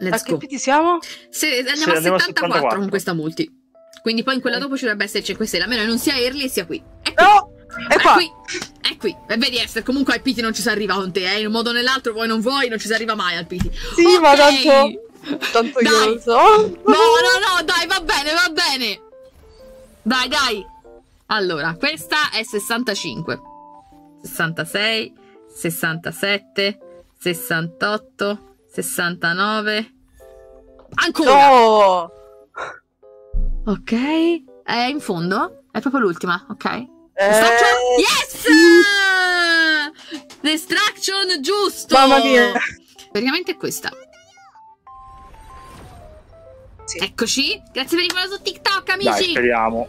Let's A che go. PT siamo? Andiamo a 74 74 con questa multi. Quindi poi in quella dopo ci dovrebbe essere 5 stelle. A meno che non sia early e sia qui. È qui. No! È qua! È qui. E vedi Esther, comunque al PT non ci si arriva con te, in un modo o nell'altro, vuoi non vuoi, non ci si arriva mai al PT. Sì, Ok. ma tanto io Dai. lo so. No, dai, va bene, va bene. Dai. Allora, questa è 65. 66, 67, 68, 69. Ancora. No! Ok. È in fondo? È proprio l'ultima, ok? Eh, Yes! Destruction giusto! Mamma mia. Praticamente è questa. Sì. Eccoci. Grazie per il follow su TikTok, amici. Dai, speriamo.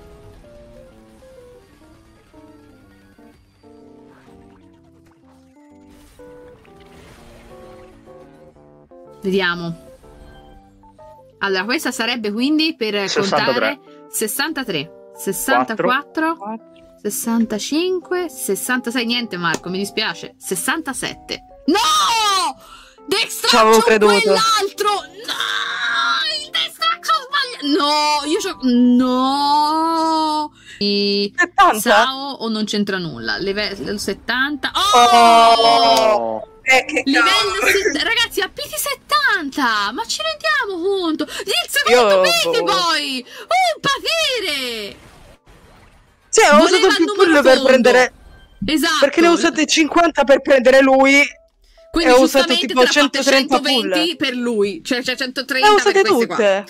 Vediamo. Allora, questa sarebbe quindi per 63. contare 63, 64, 65, 66. Niente, Marco, mi dispiace. 67. No! Ci avevo Destruction creduto. quell'altro! No! Il Destruction sbagliato! No! Io c'ho... No! 70? Sao o non c'entra nulla? Livello 70. Oh! Che Livello ragazzi, a PT 70! Ma ci rendiamo conto? Il secondo PT poi! Un patire! Sì, ho Voleva usato il più numero pull per fondo. prendere... Esatto! Perché ne ho usate 50 per prendere lui. Quindi ho usato giustamente tipo te ne ha fatte 130 120 pull. per lui. Cioè 130 Le ho usate per queste qua. tutte.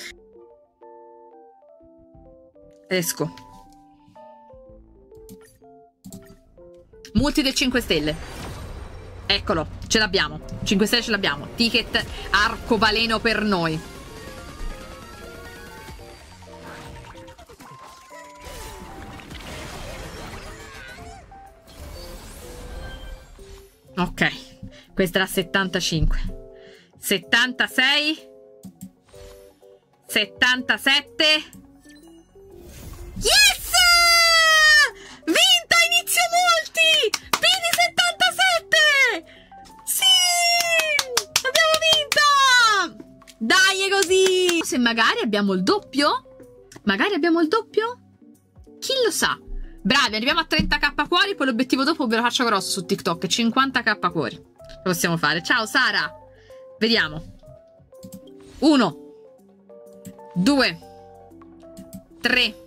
Esco. Multi del 5 stelle. Eccolo, ce l'abbiamo. 5 stelle ce l'abbiamo. Ticket arcobaleno per noi. Ok, questa era 75. 76. 77. Yes! Vinta inizio multi! Pini 77! Sì! Abbiamo vinta! Dai, è così! Se magari abbiamo il doppio? Magari abbiamo il doppio? Chi lo sa? Bravi, arriviamo a 30k cuori, poi l'obiettivo dopo ve lo faccio grosso su TikTok, 50k cuori. Lo possiamo fare. Ciao Sara! Vediamo. 1 2 3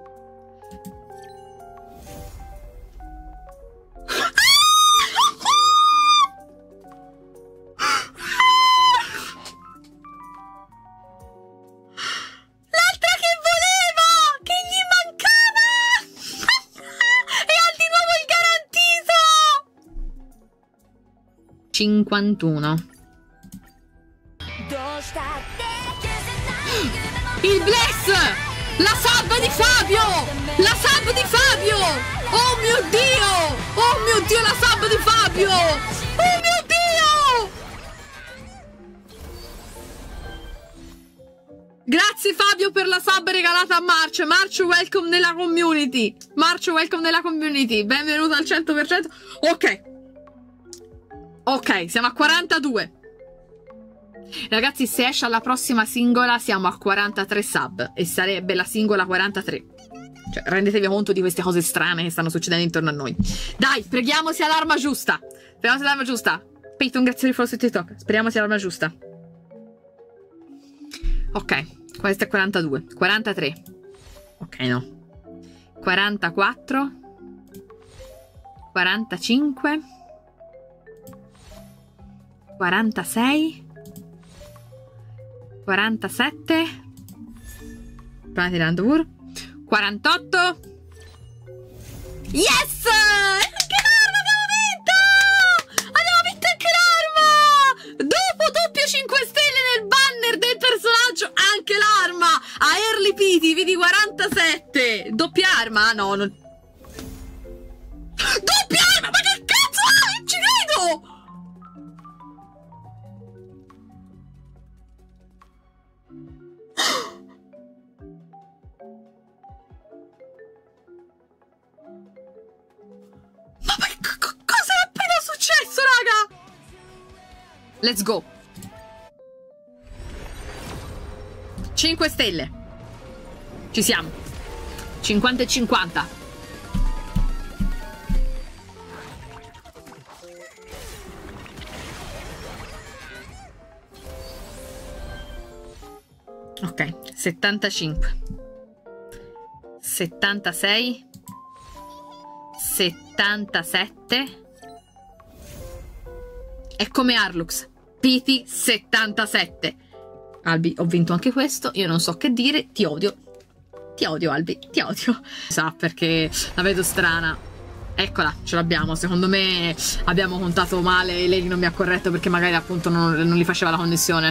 L'altra che voleva! Che gli mancava! E ha di nuovo il garantito! 51. Il bless! La sub di Fabio! La sub di Fabio! Oh mio Dio! Oh mio Dio, la sub di Fabio! Oh mio Dio! Grazie Fabio per la sub regalata a Marcio. Marcio, welcome nella community. Marcio, welcome nella community. Benvenuto al 100%. Ok. Ok, siamo a 42. Ragazzi, se esce alla prossima singola siamo a 43 sub e sarebbe la singola 43. Cioè, rendetevi conto di queste cose strane che stanno succedendo intorno a noi. Dai, speriamo sia l'arma giusta. Speriamo sia l'arma giusta. Peyton, grazie per il follow su TikTok. Speriamo sia l'arma giusta. Ok, questo è 42. 43. Ok, no. 44. 45. 46. 47. Prima tirando pure. 48. Yes! Anche l'arma abbiamo vinto! Abbiamo vinto anche l'arma! Dopo doppio 5 stelle nel banner del personaggio, anche l'arma! A Early Pity, vedi 47! Doppia arma? No, non... Doppia arma! Ma che cazzo è? Non ci credo! Ma cosa è appena successo, raga? Let's go. 5 stelle. Ci siamo. 50 e 50. Ok, 75. 76. 77. È come Arlux. Piti 77. Albi, ho vinto anche questo. Io non so che dire. Ti odio. Ti odio, Albi. Ti odio. Sa perché la vedo strana. Eccola, ce l'abbiamo. Secondo me abbiamo contato male. Lei non mi ha corretto perché magari appunto non gli faceva la connessione.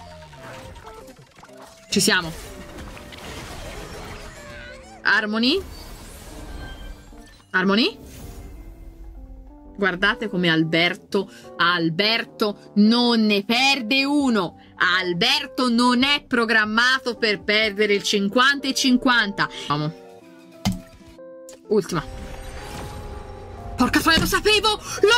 Ci siamo. Harmony. Harmony. Guardate come Alberto non ne perde uno. Alberto non è programmato per perdere il 50 e 50. Vamo. Ultima. Porca troia, lo sapevo, io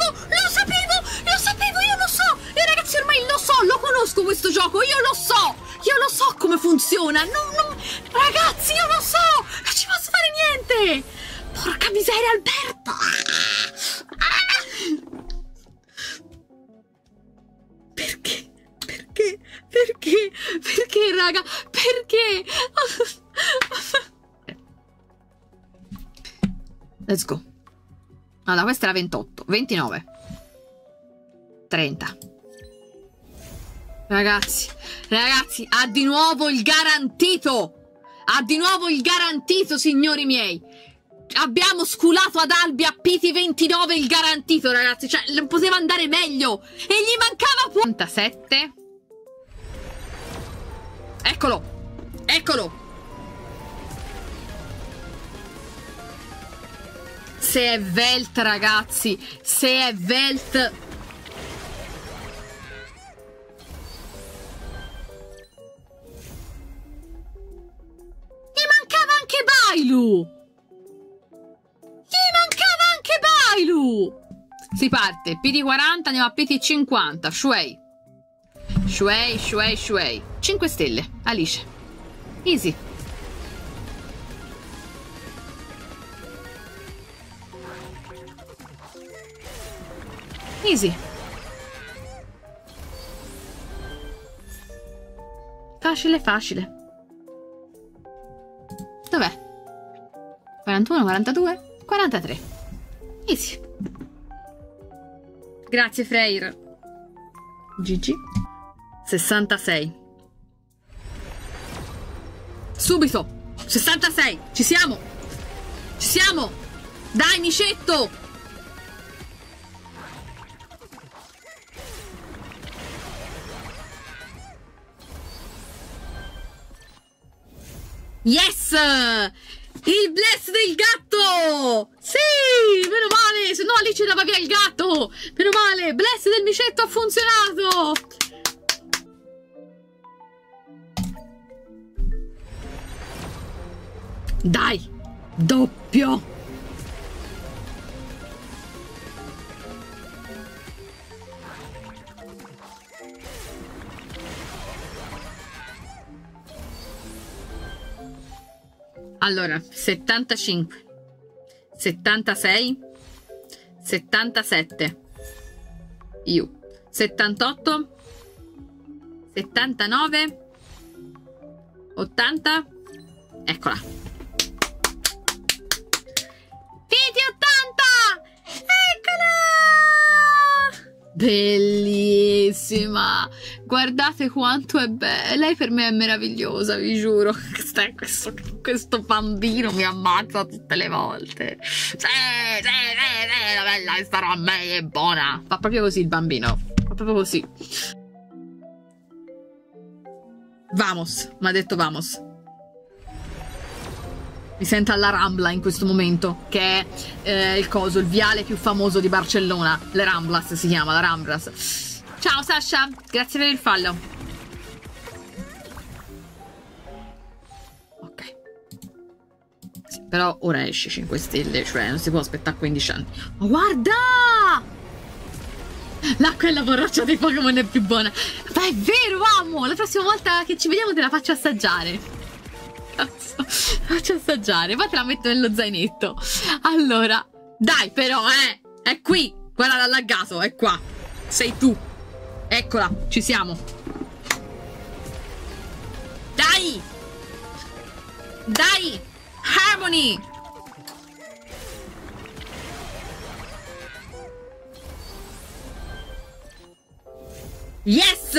lo so. E ragazzi, ormai lo so, lo conosco questo gioco, io lo so come funziona. Ragazzi, io lo so, non ci posso fare niente. Porca miseria, Alberto. Perché, raga? Perché? Let's go. Allora, questa era 28, 29, 30. Ragazzi, ha di nuovo il garantito. Signori miei. Abbiamo sculato ad Albi a Piti 29 il garantito, ragazzi. Cioè, non poteva andare meglio. E gli mancava 47. Eccolo. Se è Velt, ragazzi. Se è Velt. Gli mancava anche Bailu. Si parte. PT40, andiamo a PT50. Shuei. 5 stelle. Alice. Easy. Facile. Dov'è? 41, 42, 43. Easy. Grazie, Freyr. GG. 66. Subito. 66. Ci siamo. Dai, micetto. Yes! Il bless del gatto! Sì! Meno male! Se no Alice dava via il gatto! Meno male! Bless del micetto ha funzionato! Dai! Doppio! Allora, 75, 76, 77, io, 78, 79, 80, eccola. Piti 80! Eccola! Bellissima! Guardate quanto è bella. Lei per me è meravigliosa, vi giuro. Questo bambino mi ammazza tutte le volte. Sì, la bella starà a me, è buona. Fa proprio così il bambino. Fa proprio così. Vamos, mi ha detto vamos. Mi sento alla Rambla in questo momento, che è il viale più famoso di Barcellona. Le Ramblas si chiama, la Ramblas. Ciao Sasha, grazie per il follow. Ok. Sì, però ora esce 5 stelle, cioè non si può aspettare 15 anni. Ma guarda! L'acqua è la borraccia dei Pokémon è più buona. Ma è vero, amo! La prossima volta che ci vediamo te la faccio assaggiare. Cazzo, faccio assaggiare. Poi te la metto nello zainetto. Allora, dai però, è qui. Guarda l'allagato, è qua. Sei tu. Eccola, ci siamo. Dai! Dai! Harmony! Yes!